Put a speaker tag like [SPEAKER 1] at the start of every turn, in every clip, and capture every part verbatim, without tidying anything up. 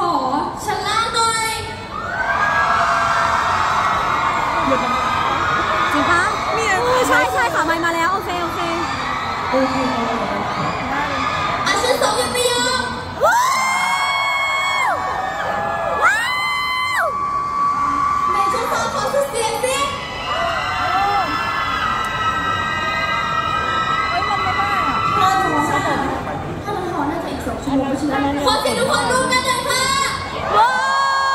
[SPEAKER 1] อชั้นล่างหน่อย
[SPEAKER 2] จริงปะเนี่ยใช่ใช่ค่ะไม่มาแล้วโอเคโอเคโอเค
[SPEAKER 1] อ่ะชั้นสองยังไม่ยอมว้าวว้าวในชั้นสองขอสุดเสียงสิถ้าถอถ้ามันถอน่าจะอีกสองชั่วโมงไม่ใช่ขอเสียงทุกคนดูกันหน่อยค่ะว้าว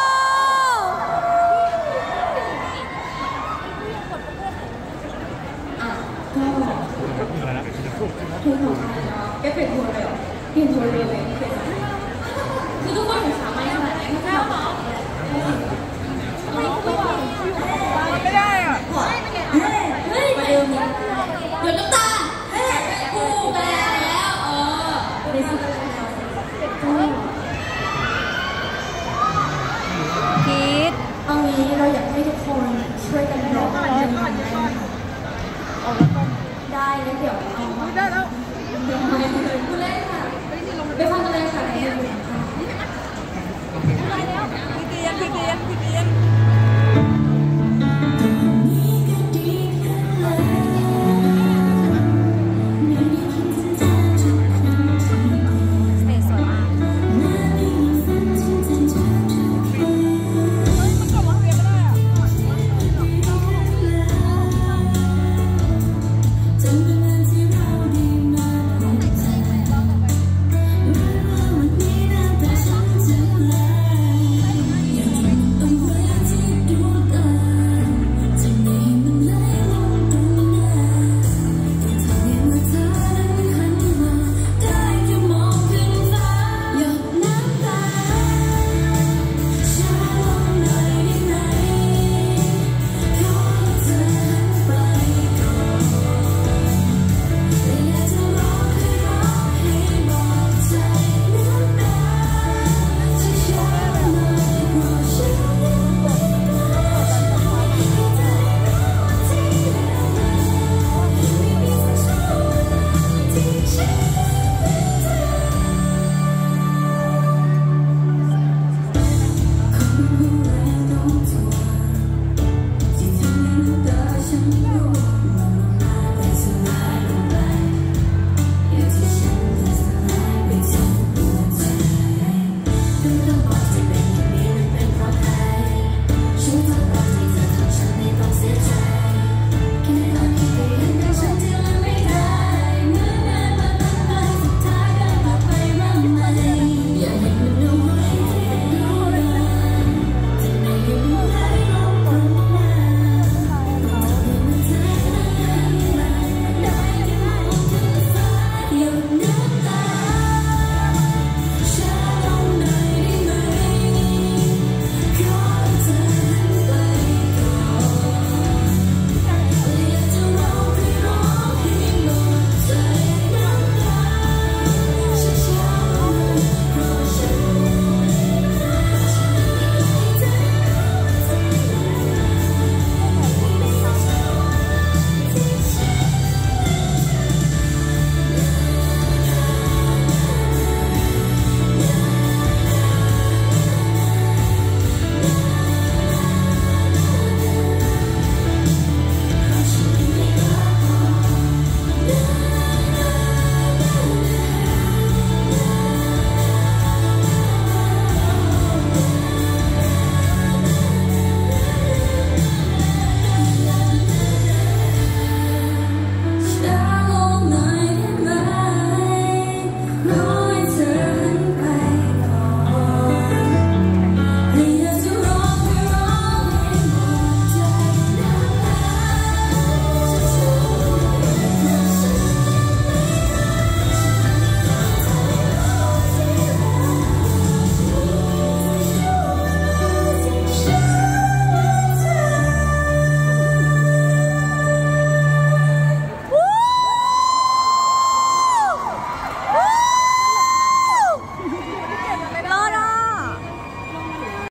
[SPEAKER 1] เพลงของใครเนาะแกเปลี่ยนโทนเลยเหรอเปลี่ยนโทนเลยเลยคือทุกคนถึงสามารถขนาดไหนไม่ใช่หรอ